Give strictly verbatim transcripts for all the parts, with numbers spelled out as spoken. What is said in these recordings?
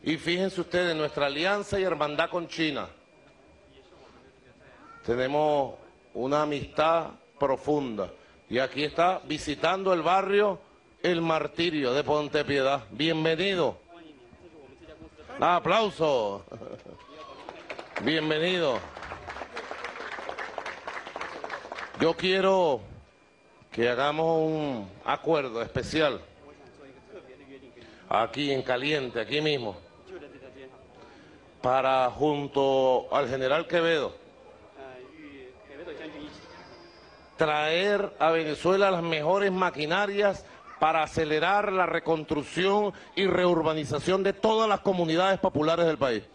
Y fíjense ustedes, nuestra alianza y hermandad con China. Tenemos una amistad profunda. Y aquí está visitando el barrio El Martirio de Ponte Piedad. Bienvenido. Ah, aplauso. Bienvenido. Yo quiero que hagamos un acuerdo especial aquí en caliente, aquí mismo, para junto al general Quevedo traer a Venezuela las mejores maquinarias para acelerar la reconstrucción y reurbanización de todas las comunidades populares del país.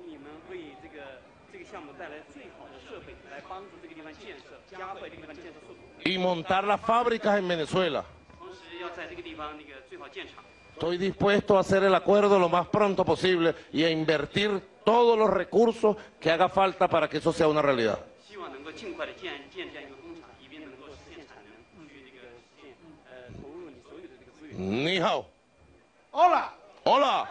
Y montar las fábricas en Venezuela. Estoy dispuesto a hacer el acuerdo lo más pronto posible y a invertir todos los recursos que haga falta para que eso sea una realidad. Ni hao. Hola. Hola.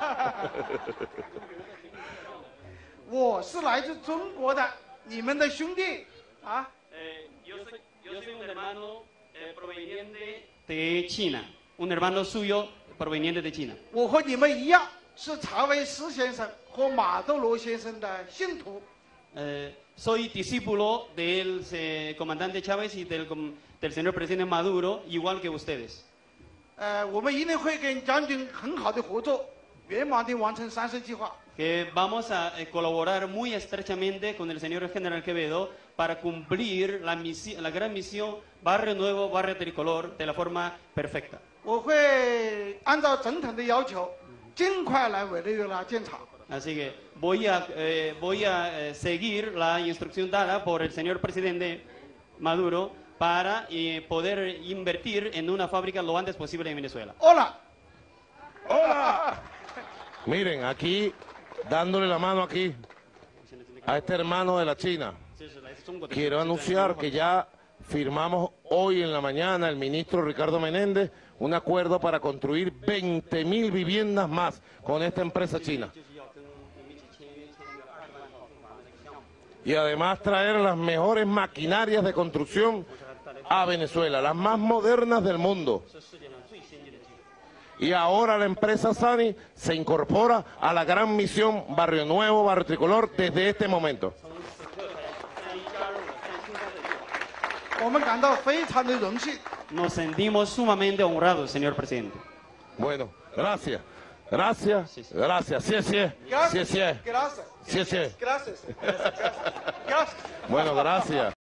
我是来自中国的，你们的兄弟啊。 Eh, yo, soy, yo soy un hermano eh, proveniente de China, un hermano suyo proveniente de China. 我和你们一样，是查韦斯先生和马窦罗先生的信徒。 Eh, soy discípulo del eh, comandante Chávez y del, del señor presidente Maduro, igual que ustedes. 呃，我们一定会跟将军很好的合作，圆满地完成三生计划。 Que vamos a eh, colaborar muy estrechamente con el señor general Quevedo para cumplir la, misi la gran misión Barrio Nuevo, Barrio Tricolor de la forma perfecta. 我会按照总统的要求，尽快来委内瑞拉建厂。 Así que voy a, eh, voy a eh, seguir la instrucción dada por el señor presidente Maduro para eh, poder invertir en una fábrica lo antes posible en Venezuela. Hola. Hola. Miren, aquí, dándole la mano aquí a este hermano de la China, quiero anunciar que ya firmamos hoy en la mañana el ministro Ricardo Menéndez un acuerdo para construir veinte mil viviendas más con esta empresa china. Y además traer las mejores maquinarias de construcción a Venezuela, las más modernas del mundo. Y ahora la empresa Sani se incorpora a la gran misión Barrio Nuevo, Barrio Tricolor desde este momento. Nos sentimos sumamente honrados, señor presidente. Bueno, gracias. Gracias, gracias, sí, sí, sí, sí, Gracias. sí, sí. Gracias. Gracias. Bueno, gracias.